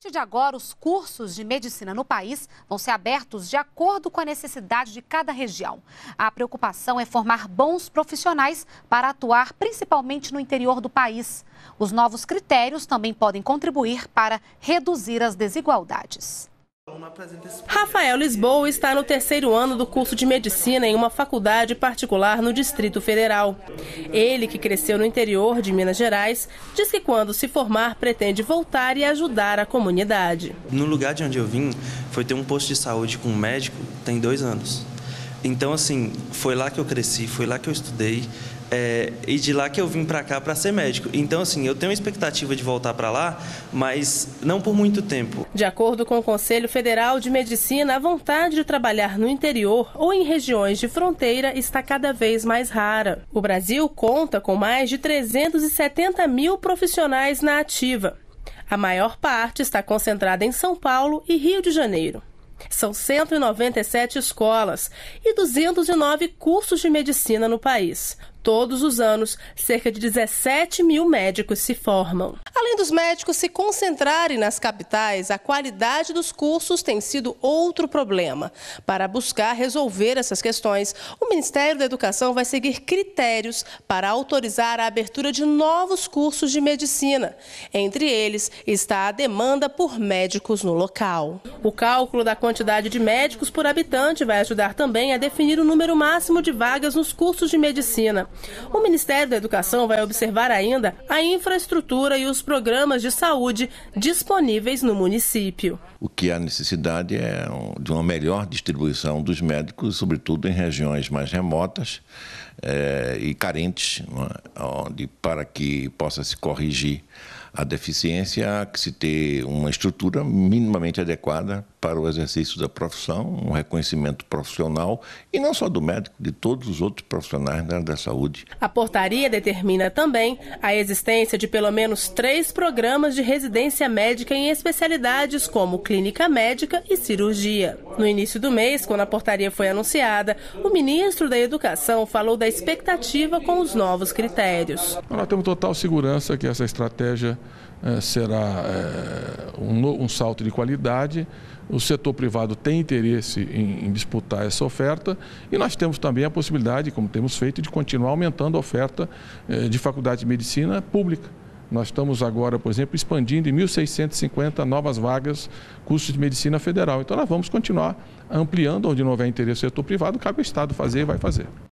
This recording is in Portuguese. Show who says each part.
Speaker 1: A partir de agora, os cursos de medicina no país vão ser abertos de acordo com a necessidade de cada região. A preocupação é formar bons profissionais para atuar principalmente no interior do país. Os novos critérios também podem contribuir para reduzir as desigualdades.
Speaker 2: Rafael Lisboa está no 3º ano do curso de medicina em uma faculdade particular no Distrito Federal. Ele, que cresceu no interior de Minas Gerais, diz que quando se formar pretende voltar e ajudar a comunidade.
Speaker 3: No lugar de onde eu vim, foi ter um posto de saúde com um médico tem 2 anos. Então, assim, foi lá que eu cresci, foi lá que eu estudei. E de lá que eu vim para cá para ser médico. Então, assim, eu tenho uma expectativa de voltar para lá, mas não por muito tempo.
Speaker 2: De acordo com o Conselho Federal de Medicina, a vontade de trabalhar no interior ou em regiões de fronteira está cada vez mais rara. O Brasil conta com mais de 370 mil profissionais na ativa. A maior parte está concentrada em São Paulo e Rio de Janeiro. São 197 escolas e 209 cursos de medicina no país. Todos os anos, cerca de 17 mil médicos se formam. Além dos médicos se concentrarem nas capitais, a qualidade dos cursos tem sido outro problema. Para buscar resolver essas questões, o Ministério da Educação vai seguir critérios para autorizar a abertura de novos cursos de medicina. Entre eles está a demanda por médicos no local. O cálculo da quantidade de médicos por habitante vai ajudar também a definir o número máximo de vagas nos cursos de medicina. O Ministério da Educação vai observar ainda a infraestrutura e os programas de saúde disponíveis no município.
Speaker 4: O que há necessidade é de uma melhor distribuição dos médicos, sobretudo em regiões mais remotas e carentes, onde, para que possa se corrigir a deficiência, há que se ter uma estrutura minimamente adequada para o exercício da profissão, um reconhecimento profissional, e não só do médico, de todos os outros profissionais da área da saúde.
Speaker 2: A portaria determina também a existência de pelo menos 3 programas de residência médica em especialidades como clínica médica e cirurgia. No início do mês, quando a portaria foi anunciada, o ministro da Educação falou da expectativa com os novos critérios.
Speaker 5: Nós temos total segurança que essa estratégia será um salto de qualidade. O setor privado tem interesse em disputar essa oferta e nós temos também a possibilidade, como temos feito, de continuar aumentando a oferta de faculdade de medicina pública. Nós estamos agora, por exemplo, expandindo em 1.650 novas vagas, cursos de medicina federal. Então nós vamos continuar ampliando onde não houver interesse do setor privado, cabe ao Estado fazer e vai fazer.